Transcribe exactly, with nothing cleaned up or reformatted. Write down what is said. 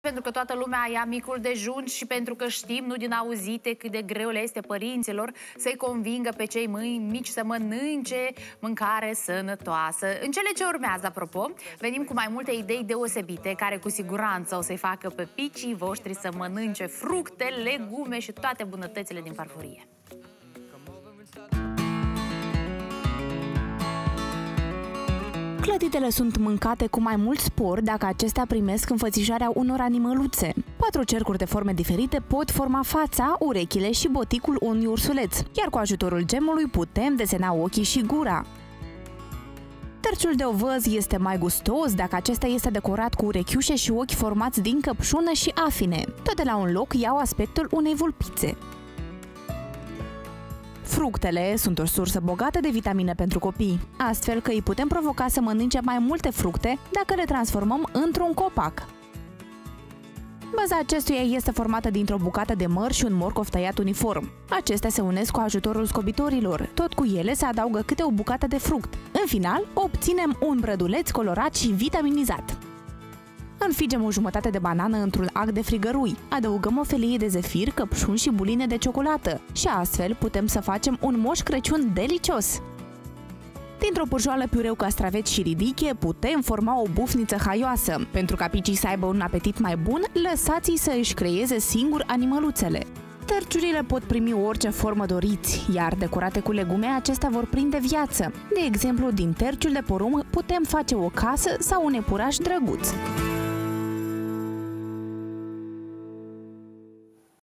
Pentru că toată lumea ia micul dejun și pentru că știm, nu din auzite, cât de greu le este părinților să-i convingă pe cei mici să mănânce mâncare sănătoasă. În cele ce urmează, apropo, venim cu mai multe idei deosebite, care cu siguranță o să-i facă pe picii voștri să mănânce fructe, legume și toate bunătățile din farfurie. Clătitele sunt mâncate cu mai mult spor dacă acestea primesc înfățișarea unor animăluțe. Patru cercuri de forme diferite pot forma fața, urechile și boticul unui ursuleț, iar cu ajutorul gemului putem desena ochii și gura. Terciul de ovăz este mai gustos dacă acesta este decorat cu urechiușe și ochi formați din căpșună și afine. Toate la un loc iau aspectul unei vulpițe. Fructele sunt o sursă bogată de vitamine pentru copii, astfel că îi putem provoca să mănânce mai multe fructe dacă le transformăm într-un copac. Baza acestuia este formată dintr-o bucată de măr și un morcov tăiat uniform. Acestea se unesc cu ajutorul scobitorilor, tot cu ele se adaugă câte o bucată de fruct. În final, obținem un brăduleț colorat și vitaminizat. Înfigem o jumătate de banană într-un ac de frigărui, adăugăm o felie de zefir, căpșuni și buline de ciocolată și astfel putem să facem un Moș Crăciun delicios! Dintr-o purjoală piureu castraveți și ridiche putem forma o bufniță haioasă. Pentru ca picii să aibă un apetit mai bun, lăsați-i să își creeze singur animăluțele. Terciurile pot primi orice formă doriți, iar decorate cu legume, acestea vor prinde viață. De exemplu, din terciul de porumb putem face o casă sau un iepuraș drăguț.